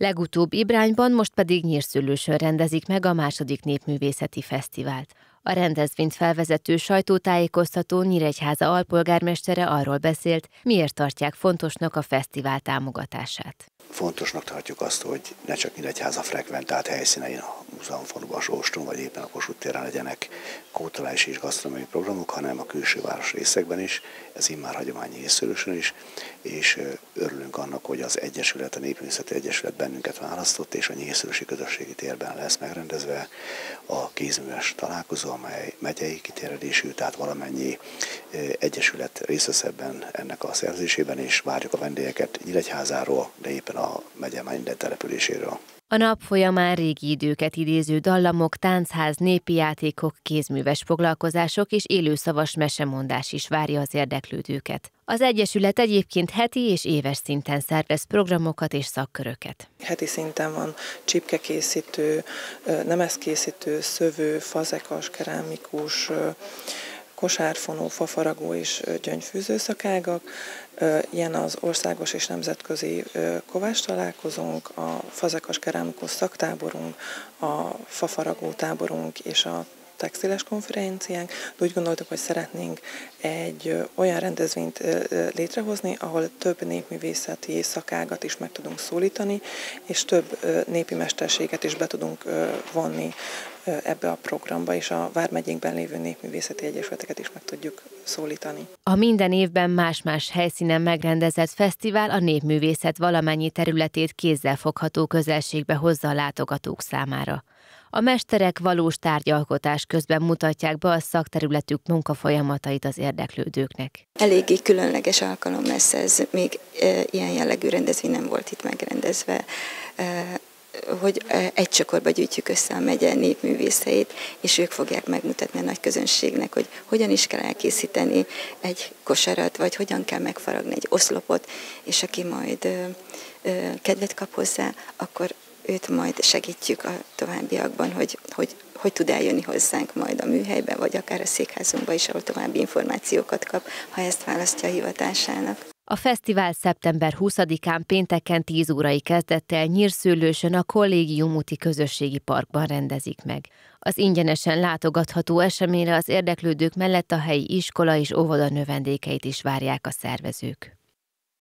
Legutóbb Ibrányban, most pedig Nyírszőlősön rendezik meg a második népművészeti fesztivált. A rendezvényt felvezető sajtótájékoztató Nyíregyháza alpolgármestere arról beszélt, miért tartják fontosnak a fesztivál támogatását. Fontosnak tartjuk azt, hogy ne csak Nyíregyháza frekventált helyszínein, a Múzeumfaluban, Sóstron vagy éppen a Kossuth téren legyenek kulturális és gasztronómiai programok, hanem a külső városrészekben is, ez immár hagyomány Nyírszőlősön is, és örülünk annak, hogy az Egyesület, a Népművészeti Egyesület bennünket választott, és a Nyírszőlősi Közösségi Térben lesz megrendezve a kézműves találkozó, amely megyei kiterjedésű, tehát valamennyi egyesület részt vesz ebben ennek a szerzésében, és várjuk a vendégeket Nyíregyházáról, de éppen a megye minden településéről. A nap folyamán régi időket idéző dallamok, táncház, népi játékok, kézműves foglalkozások és élőszavas mesemondás is várja az érdeklődőket. Az Egyesület egyébként heti és éves szinten szervez programokat és szakköröket. Heti szinten van csipkekészítő, nemeszkészítő, szövő, fazekas, kerámikus, kosárfonó, fafaragó és gyöngyfűző szakágak. Ilyen az országos és nemzetközi kovács találkozónk, a fazekas kerámikus szaktáborunk, a fafaragó táborunk és a textiles konferenciánk. De úgy gondoltuk, hogy szeretnénk egy olyan rendezvényt létrehozni, ahol több népművészeti szakágat is meg tudunk szólítani, és több népi mesterséget is be tudunk vonni ebbe a programba, és a vármegyénkben lévő népművészeti egyesületeket is meg tudjuk szólítani. A minden évben más-más helyszínen megrendezett fesztivál a népművészet valamennyi területét kézzelfogható közelségbe hozza a látogatók számára. A mesterek valós tárgyalkotás közben mutatják be a szakterületük munkafolyamatait az érdeklődőknek. Eléggé különleges alkalom lesz ez, még ilyen jellegű rendezvény nem volt itt megrendezve, hogy egy csokorba gyűjtjük össze a megye népművészeit, és ők fogják megmutatni a nagy közönségnek, hogy hogyan is kell elkészíteni egy kosarat, vagy hogyan kell megfaragni egy oszlopot, és aki majd kedvet kap hozzá, akkor őt majd segítjük a továbbiakban, hogy tud eljönni hozzánk majd a műhelybe, vagy akár a székházunkba is, ahol további információkat kap, ha ezt választja a hivatásának. A fesztivál szeptember 20-án pénteken 10 órai kezdettel Nyírszőlősön a Kollégium úti közösségi parkban rendezik meg. Az ingyenesen látogatható eseményre az érdeklődők mellett a helyi iskola és óvoda növendékeit is várják a szervezők.